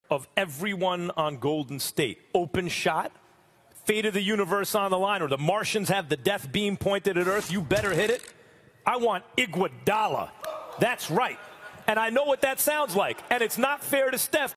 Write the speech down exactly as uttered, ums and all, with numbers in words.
of everyone on Golden State. Open shot, fate of the universe on the line, or the Martians have the death beam pointed at Earth, you better hit it. I want Iguodala. That's right. And I know what that sounds like. And it's not fair to Steph.